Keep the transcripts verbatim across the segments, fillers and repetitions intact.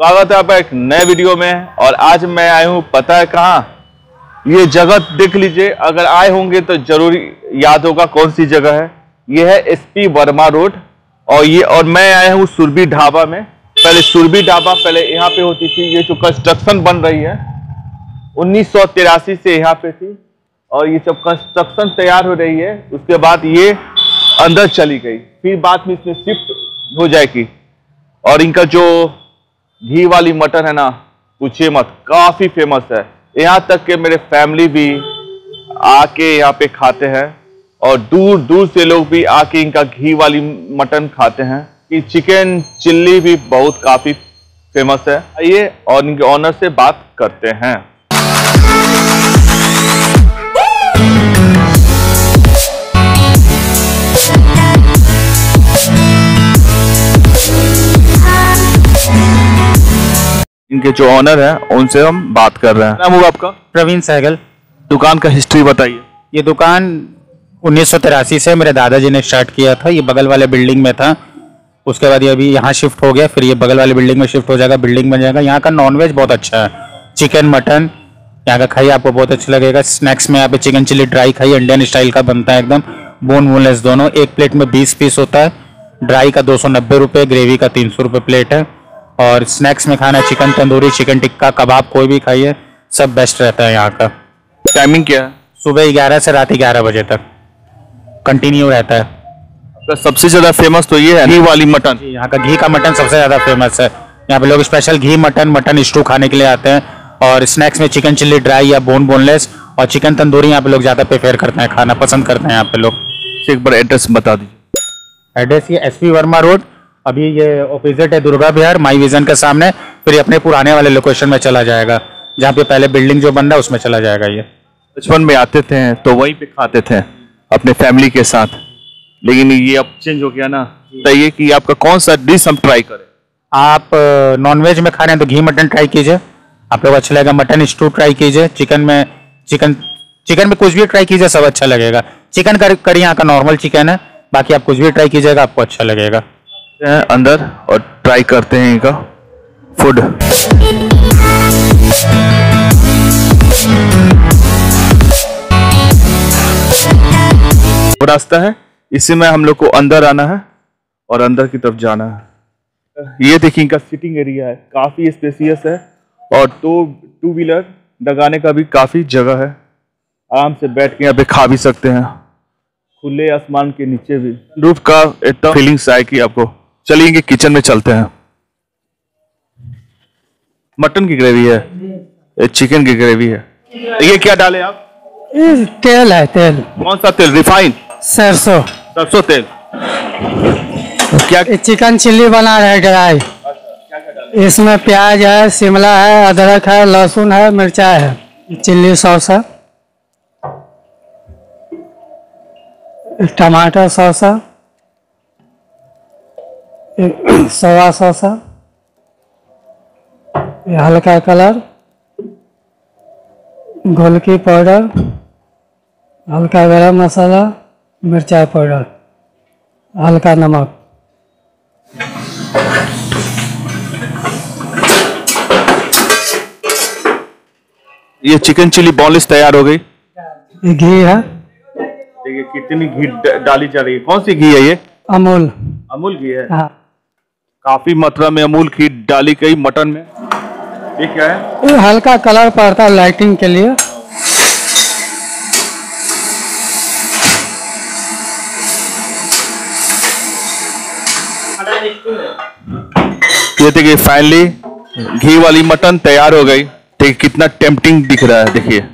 स्वागत है आपका एक नए वीडियो में। और आज मैं आया हूँ, पता है कहाँ? ये जगह देख लीजिए, अगर आए होंगे तो जरूर याद होगा कौन सी जगह है। ये है एसपी वर्मा रोड और ये और मैं आया हूँ सुरभि ढाबा में। पहले सुरभि ढाबा पहले यहाँ पे होती थी। ये जो कंस्ट्रक्शन बन रही है उन्नीस सौ तिरासी से यहाँ पे थी और ये जब कंस्ट्रक्शन तैयार हो रही है उसके बाद ये अंदर चली गई, फिर बाद में इसमें शिफ्ट हो जाएगी। और इनका जो घी वाली मटन है ना, पूछिए मत, काफी फेमस है। यहाँ तक कि मेरे फैमिली भी आके यहाँ पे खाते हैं और दूर दूर से लोग भी आके इनका घी वाली मटन खाते हैं। कि चिकन चिल्ली भी बहुत काफी फेमस है। आइए और इनके ऑनर से बात करते हैं। इनके जो ऑनर हैं उनसे हम बात कर रहे हैं। नाम होगा आपका? प्रवीण सहगल। दुकान का हिस्ट्री बताइए। ये दुकान उन्नीस सौ तिरासी से मेरे दादाजी ने स्टार्ट किया था। ये बगल वाले बिल्डिंग में था, उसके बाद ये अभी यहाँ शिफ्ट हो गया, फिर ये बगल वाले बिल्डिंग में शिफ्ट हो जाएगा, बिल्डिंग बन जाएगा। यहाँ का नॉनवेज बहुत अच्छा है, चिकन मटन यहाँ का खाइए, आपको बहुत अच्छा लगेगा। स्नैक्स में यहाँ पे चिकन चिल्ली ड्राई खाइए, इंडियन स्टाइल का बनता है एकदम, बोन बोनलेस दोनों। एक प्लेट में बीस पीस होता है, ड्राई का दो सौ नब्बे रुपये, ग्रेवी का तीन सौ रुपये प्लेट है। और स्नैक्स में खाना चिकन तंदूरी, चिकन टिक्का, कबाब कोई भी खाइए, सब बेस्ट रहता है यहाँ का। टाइमिंग क्या है? सुबह ग्यारह से रात ग्यारह बजे तक कंटिन्यू रहता है। तो सबसे ज्यादा फेमस तो ये है घी वाली मटन। यहाँ का घी का मटन सबसे ज्यादा फेमस है। यहाँ पे लोग स्पेशल घी मटन मटन स्टू खाने के लिए आते हैं। और स्नैक्स में चिकन चिल्ली ड्राई या बोन बोनलेस और चिकन तंदूरी यहाँ पे लोग ज्यादा प्रेफर करते हैं, खाना पसंद करते हैं यहाँ पे लोग। एक बार एड्रेस बता दीजिए। एड्रेस ये एसपी वर्मा रोड, अभी ये ऑपोजिट है दुर्गा विहार माई विजन के सामने। फिर अपने पुराने वाले लोकेशन में चला जाएगा, जहाँ पे पहले बिल्डिंग जो बन रहा है उसमें चला जाएगा। ये बचपन में आते थे तो वहीं पे खाते थे अपने फैमिली के साथ, लेकिन ये अब चेंज हो गया ना। बताइए कि आपका कौन सा डिश हम ट्राई करें? आप नॉनवेज में खा रहे हैं तो घी मटन ट्राई कीजिए, आप लोग अच्छा लगेगा। मटन स्टू ट्राई कीजिए, चिकन में चिकन चिकन में कुछ भी ट्राई कीजिए, सब अच्छा लगेगा। चिकन करी यहाँ का नॉर्मल चिकन है, बाकी आप कुछ भी ट्राई कीजिएगा आपको अच्छा लगेगा। अंदर और ट्राई करते हैं इनका फूड। रास्ता है, इसी में हम लोग को अंदर आना है और अंदर की तरफ जाना है। ये देखिए इनका सिटिंग एरिया है, काफी स्पेसियस है और दो टू व्हीलर लगाने का भी काफी जगह है। आराम से बैठ के यहाँ पे खा भी सकते हैं, खुले आसमान के नीचे भी। रूफ का एकदम फीलिंग्स आएगी आपको। चलिए किचन में चलते हैं। मटन की ग्रेवी है, चिकन की ग्रेवी है। ये क्या डाले आप? तेल है, तेल। कौन सा तेल? रिफाइंड? सरसों सरसों तेल। क्या चिकन चिल्ली बना रहे ड्राई। इसमें प्याज है, शिमला है, अदरक है, लहसुन है, मिर्चा है, चिल्ली सॉस है, टमाटर सॉस है, सोया सॉस है, हल्का कलर, गोलकी पाउडर, हल्का गरम मसाला, मिर्चा पाउडर, हल्का नमक। ये चिकन चिल्ली बोनलेस तैयार हो गई। ये घी है, देखिए कितनी घी डाली जा रही है। कौन सी घी है ये? अमूल। अमूल घी है। हाँ। काफी मात्रा में अमूल घी डाली गई मटन में। ये क्या है? ये हल्का कलर पड़ता है लाइटिंग के लिए। ये देखिए फाइनली घी वाली मटन तैयार हो गई। देखिए कितना टेम्पटिंग दिख रहा है, देखिए।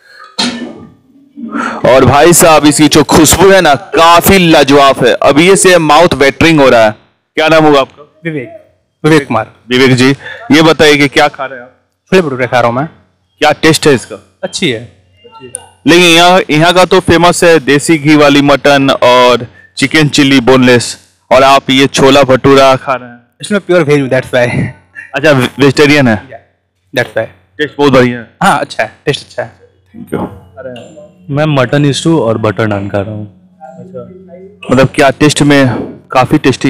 और भाई साहब इसकी जो खुशबू है ना, काफी लाजवाब है। अभी ये से माउथ वेटरिंग हो रहा है। क्या नाम होगा आपका? विवेक। विवेक कुमार। विवेक जी, ये बताइए कि क्या खा रहे हैं आप? छोले भटूरे खा रहा हूँ मैं। क्या टेस्ट है इसका? अच्छी है। लेकिन यहाँ यहाँ का तो फेमस है देसी घी वाली मटन और चिकन चिल्ली बोनलेस, और आप ये छोला भटूरा खा रहे हैं। इसमें प्योर वेज, दैट्स व्हाई। अच्छा, वेजिटेरियन है? That's why. टेस्ट बहुत बढ़िया है। हाँ अच्छा है, टेस्ट अच्छा है। Thank you. मैं मटन स्टू और बटर नान खा रहा हूँ। मतलब क्या टेस्ट में? काफी टेस्टी है।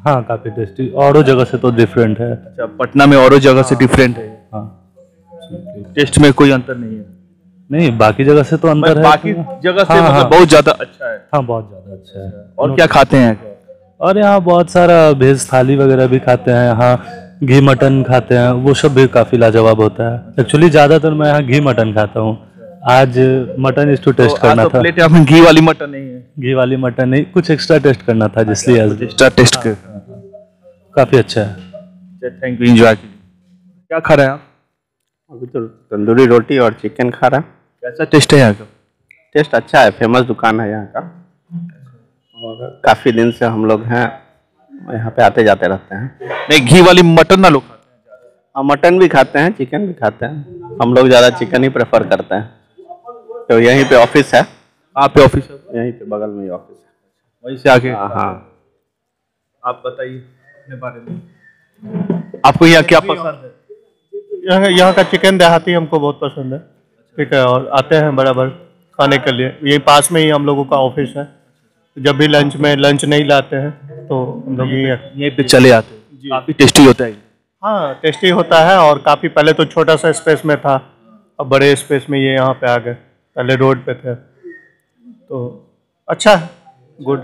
हाँ काफ़ी टेस्टी, और जगह से तो डिफरेंट है। अच्छा, पटना में और जगह से डिफरेंट है, हाँ टेस्ट में कोई अंतर नहीं है? नहीं, बाकी जगह से तो अंदर है। बाकी जगह से हाँ, मतलब हाँ। बहुत ज्यादा अच्छा है। हाँ बहुत ज़्यादा अच्छा है। और क्या खाते हैं? और यहाँ बहुत सारा वेज थाली वगैरह भी खाते हैं, यहाँ घी मटन खाते हैं, वो सब भी काफ़ी लाजवाब होता है। एक्चुअली ज़्यादातर मैं यहाँ घी मटन खाता हूँ, आज मटन इस टू टेस्ट तो आज करना तो था। प्लेट में घी वाली मटन नहीं है? घी वाली मटन नहीं, कुछ एक्स्ट्रा टेस्ट करना था, जिसलिए आज एक्स्ट्रा टेस्ट कर। काफ़ी अच्छा है। थैंक यू, एंजॉय कीजिए। क्या खा रहे हैं आप? अभी तो तंदूरी रोटी और चिकन खा रहा है। कैसा टेस्ट है यहाँ का? टेस्ट अच्छा है, फेमस दुकान है यहाँ का, और काफ़ी दिन से हम लोग हैं यहाँ पे, आते जाते रहते हैं। नहीं, घी वाली मटन ना लोग खाते हैं? हम मटन भी खाते हैं, चिकन भी खाते हैं, हम लोग ज़्यादा चिकन ही प्रेफर करते हैं। तो यहीं पे ऑफिस है। आप पे ऑफिस है? यहीं पे बगल में ही ऑफिस है, वहीं से आके। हाँ हाँ। आप बताइए अपने बारे में, आपको यहाँ क्या पसंद है? यहाँ यहाँ का चिकन देहाती हमको बहुत पसंद है, ठीक है, और आते हैं बराबर खाने के लिए। यही पास में ही हम लोगों का ऑफिस है, जब भी लंच में लंच नहीं लाते हैं तो हम लोग यहीं यहीं पे चले आते हैं। काफी टेस्टी होता है। हाँ टेस्टी होता है, और काफ़ी पहले तो छोटा सा स्पेस में था, अब बड़े स्पेस में ये यहाँ पे आ गए, पहले रोड पे थे, तो अच्छा है, गुड।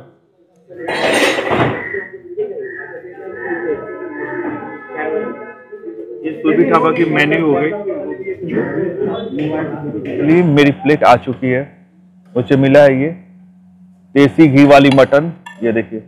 ये सुरभि ढाबा की मेन्यू हो गई। चलिए, मेरी प्लेट आ चुकी है, मुझे मिला है ये देसी घी वाली मटन। ये देखिए,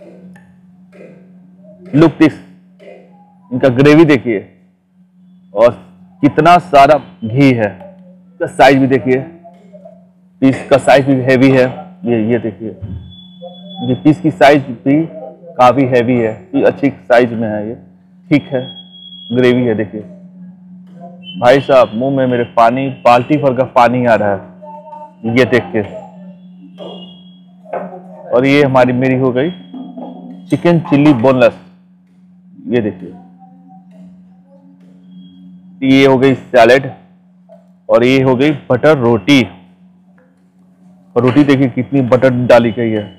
लुक दिस, इनका ग्रेवी देखिए, और कितना सारा घी है। इसका साइज भी देखिए, पीस का साइज भी हैवी है। ये ये देखिए, ये पीस की साइज भी काफी हैवी है, ये अच्छी साइज में है, ये ठीक है। ग्रेवी है देखिए, भाई साहब मुंह में मेरे पानी, बाल्टी भर का पानी आ रहा है ये देख के। और ये हमारी मेरी हो गई चिकन चिल्ली बोनलेस, ये देखिए। ये हो गई सैलेड, और ये हो गई बटर रोटी। और रोटी देखिए कितनी बटर डाली गई है,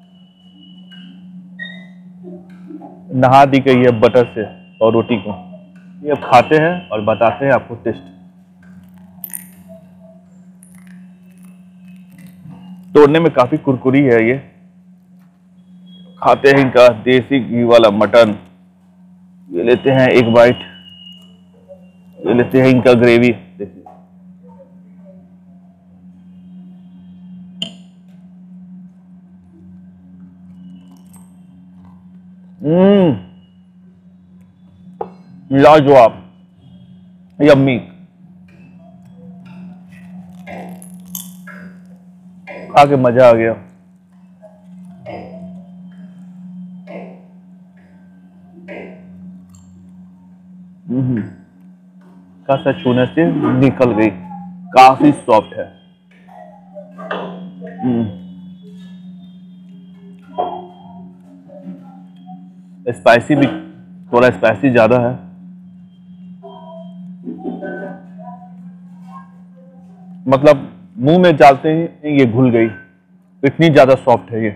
नहा दी गई है बटर से और रोटी को। ये अब खाते हैं और बताते हैं आपको टेस्ट। तोड़ने में काफी कुरकुरी है ये। खाते हैं इनका देसी घी वाला मटन। ये लेते हैं एक बाइट, ये लेते हैं इनका ग्रेवी देखिए। हम्म, लाजवाब, यम्मी। खा के मजा आ गया। हम्म, कासा छूने से निकल गई, काफी सॉफ्ट है। स्पाइसी भी, थोड़ा स्पाइसी ज्यादा है। मतलब मुंह में डालते ही ये घुल गई, इतनी ज्यादा सॉफ्ट है ये।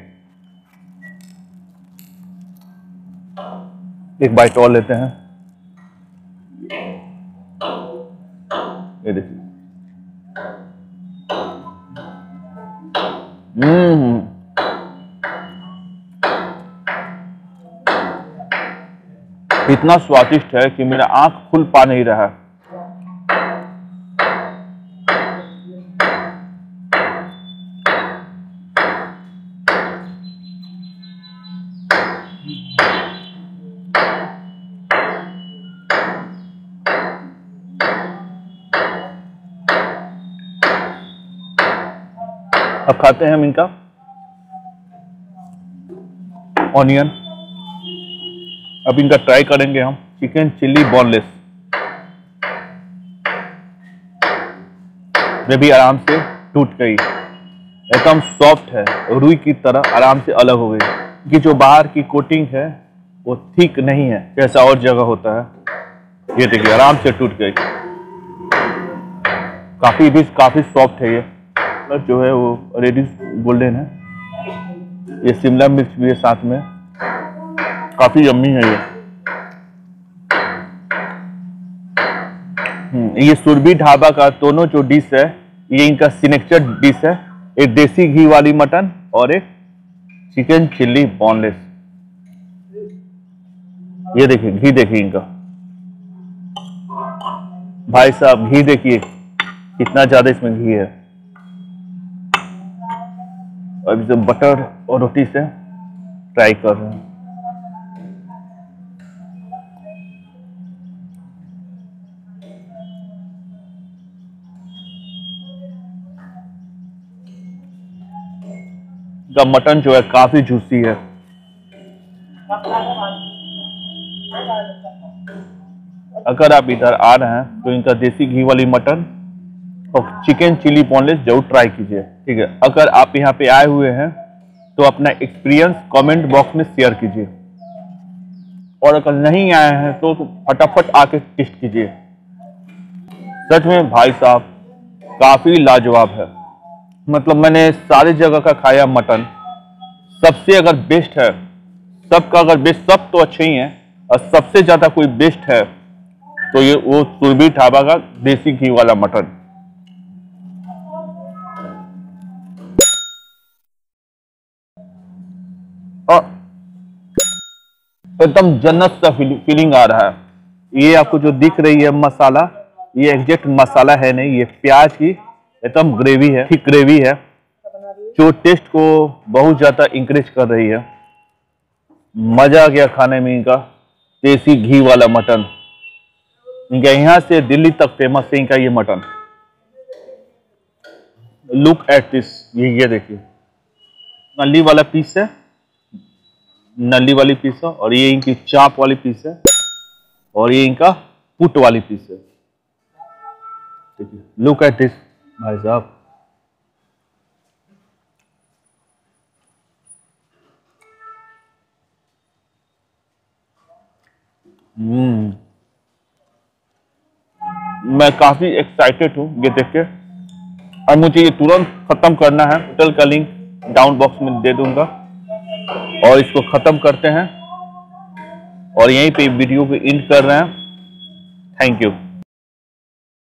एक बाइट और लेते हैं, ये देखिए। हम्म, इतना स्वादिष्ट है कि मेरा आंख खुल पा नहीं रहा। अब खाते हैं हम इनका ऑनियन। अब इनका ट्राई करेंगे हम चिकन चिल्ली बोनलेस। वे भी आराम से टूट गई, एकदम सॉफ्ट है, रुई की तरह आराम से अलग हो गई। कि जो बाहर की कोटिंग है वो ठीक नहीं है जैसा और जगह होता है। ये देखिए आराम से टूट गई, काफी भी काफी सॉफ्ट है। ये जो है वो रेडिश गोल्डन है। ये शिमला मिर्च भी है साथ में, काफी यम्मी है ये। ये सुरभि ढाबा का दोनों जो डिश है ये इनका सिग्नेचर डिश है। एक देसी घी वाली मटन और एक चिकन चिल्ली बोनलेस। ये देखिए घी देखिए इनका, भाई साहब घी देखिए कितना ज्यादा इसमें घी है। अब इसे बटर और रोटी से ट्राई कर रहे हैं। का मटन जो है काफी जूसी है। अगर आप इधर आ रहे हैं तो इनका देसी घी वाली मटन और चिकन चिली बोनलेस जरूर ट्राई कीजिए, ठीक है। अगर आप यहाँ पे आए हुए हैं तो अपना एक्सपीरियंस कमेंट बॉक्स में शेयर कीजिए, और अगर नहीं आए हैं तो फटाफट आके टेस्ट कीजिए। सच में भाई साहब काफी लाजवाब है। मतलब मैंने सारी जगह का खाया मटन, सबसे अगर बेस्ट है, सबका अगर बेस्ट, सब तो अच्छे ही हैं और सबसे ज्यादा कोई बेस्ट है तो ये वो सुरभि ढाबा का देसी घी वाला मटन। और एकदम जन्नत सा फीलिंग आ रहा है। ये आपको जो दिख रही है मसाला, ये एग्जैक्ट मसाला है नहीं, ये प्याज की एकदम ग्रेवी है, ठीक ग्रेवी है जो टेस्ट को बहुत ज्यादा इंक्रीज कर रही है। मजा आ गया खाने में। इनका देसी घी वाला मटन, इनका यहाँ से दिल्ली तक फेमस है इनका ये मटन। लुक एट दिस, ये ये देखिए नली वाला पीस है, नली वाली पीस है, और ये इनकी चाप वाली पीस है, और ये इनका पुट वाली पीस है। देखिए लुक एट दिस भाई साहब। हम्म मैं काफी एक्साइटेड हूँ ये देख के, और मुझे ये तुरंत खत्म करना है। होटल का लिंक डाउन बॉक्स में दे दूंगा, और इसको खत्म करते हैं और यहीं पे वीडियो को एंड कर रहे हैं। Thank you.